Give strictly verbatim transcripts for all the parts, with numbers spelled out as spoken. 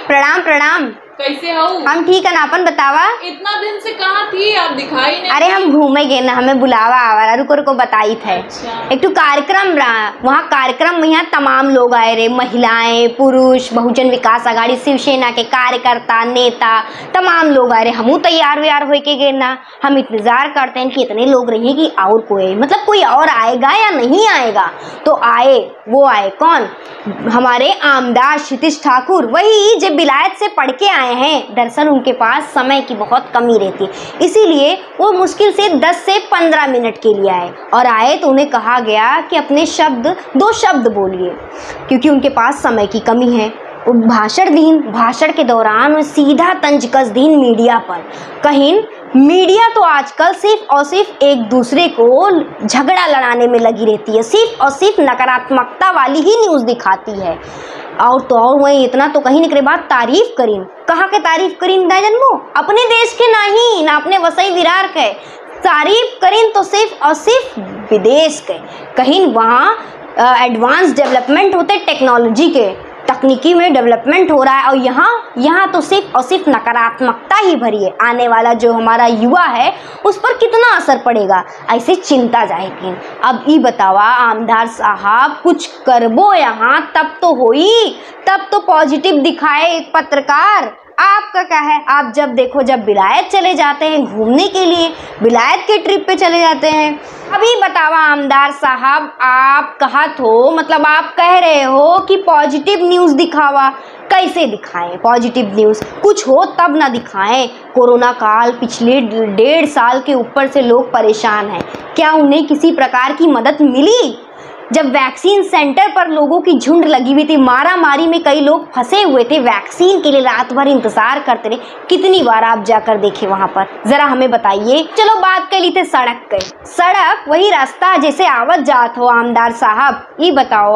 प्रणाम प्रणाम। कैसे हो? हम ठीक है ना, अपन बतावा। इतना दिन से कहाँ थी आप, दिखाई नहीं। अरे हम घूमे गए ना, हमें बुलावा आवा, रुको रुको बताई थे। अच्छा। एक तो कार्यक्रम रहा, वहाँ कार्यक्रम में यहाँ तमाम लोग आए रहे, महिलाएं, पुरुष, बहुजन विकास आघाड़ी, शिवसेना के कार्यकर्ता, नेता, तमाम लोग आए रहे। हमू तैयार व्यार हो के गए ना। हम इंतजार करते हैं कि इतने लोग रहे कि और कोई मतलब कोई और आएगा या नहीं आएगा। तो आए, वो आए कौन? हमारे आमदार क्षितिज ठाकुर, वही जो विलायत से पढ़ के आए हैं। दरअसल उनके पास समय की बहुत कमी रहती है, इसीलिए वो मुश्किल से दस से पंद्रह मिनट के लिए आए। और आए तो उन्हें कहा गया कि अपने शब्द दो शब्द बोलिए, क्योंकि उनके पास समय की कमी है। वो भाषण दीन भाषण के दौरान वो सीधा तंज कस दीन मीडिया पर। कहीं मीडिया तो आजकल सिर्फ और सिर्फ एक दूसरे को झगड़ा लड़ाने में लगी रहती है, सिर्फ और सिर्फ नकारात्मकता वाली ही न्यूज़ दिखाती है। और तो और वही इतना तो कहीं निकले बात तारीफ करीन, कहाँ के तारीफ करीन ना जन्मो, अपने देश के नहीं ना अपने वसई विरार के तारीफ करीन तो सिर्फ और सिर्फ विदेश के। कहीं वहाँ एडवांस डेवलपमेंट होते टेक्नोलॉजी के, तकनीकी में डेवलपमेंट हो रहा है, और यहाँ यहाँ तो सिर्फ और सिर्फ नकारात्मकता ही भरी है। आने वाला जो हमारा युवा है उस पर कितना असर पड़ेगा, ऐसे चिंता जाएगी। अब ये बतावा आमदार साहब, कुछ करबो यहाँ तब तो होई, तब तो पॉजिटिव दिखाए एक पत्रकार। आपका क्या है, आप जब देखो जब विलायत चले जाते हैं घूमने के लिए, विलायत के ट्रिप पे चले जाते हैं। अभी बतावा आमदार साहब, आप कहा तो मतलब आप कह रहे हो कि पॉजिटिव न्यूज़ दिखावा, कैसे दिखाएं पॉजिटिव न्यूज़? कुछ हो तब ना दिखाएं। कोरोना काल, पिछले डेढ़ साल के ऊपर से लोग परेशान हैं, क्या उन्हें किसी प्रकार की मदद मिली? जब वैक्सीन सेंटर पर लोगों की झुंड लगी हुई थी, मारा मारी में कई लोग फंसे हुए थे, वैक्सीन के लिए रात भर इंतजार करते रहे, कितनी बार आप जाकर देखे वहां पर, जरा हमें बताइए। चलो बात कर ली थे सड़क के, सड़क वही रास्ता जैसे आवत जात हो आमदार साहब। ये बताओ,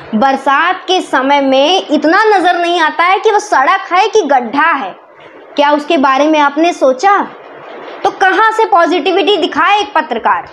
बरसात के समय में इतना नजर नहीं आता है कि वो सड़क है कि गड्ढा है, क्या उसके बारे में आपने सोचा? तो कहाँ से पॉजिटिविटी दिखाए एक पत्रकार?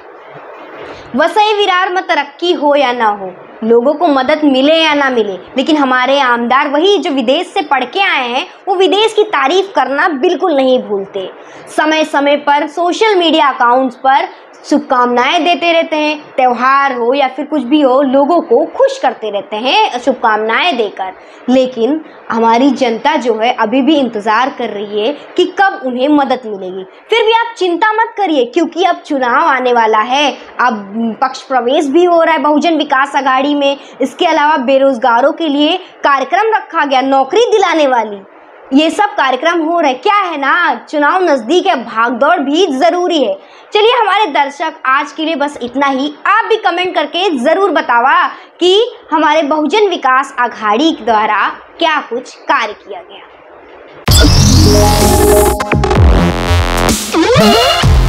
वसई विरार में तरक्की हो या ना हो, लोगों को मदद मिले या ना मिले, लेकिन हमारे आमदार वही जो विदेश से पढ़ के आए हैं, वो विदेश की तारीफ करना बिल्कुल नहीं भूलते। समय समय पर सोशल मीडिया अकाउंट्स पर शुभकामनाएं देते रहते हैं, त्यौहार हो या फिर कुछ भी हो, लोगों को खुश करते रहते हैं शुभकामनाएं देकर। लेकिन हमारी जनता जो है अभी भी इंतज़ार कर रही है कि कब उन्हें मदद मिलेगी। फिर भी आप चिंता मत करिए, क्योंकि अब चुनाव आने वाला है, अब पक्ष प्रवेश भी हो रहा है बहुजन विकास आघाड़ी में। इसके अलावा बेरोजगारों के लिए कार्यक्रम रखा गया, नौकरी दिलाने वाली, ये सब कार्यक्रम हो रहे। क्या है ना, चुनाव नज़दीक है, भागदौड़ भी ज़रूरी है। चलिए हमारे दर्शक, आज के लिए बस इतना ही। आप भी कमेंट करके ज़रूर बतावा कि हमारे बहुजन विकास आघाड़ी द्वारा क्या कुछ कार्य किया गया।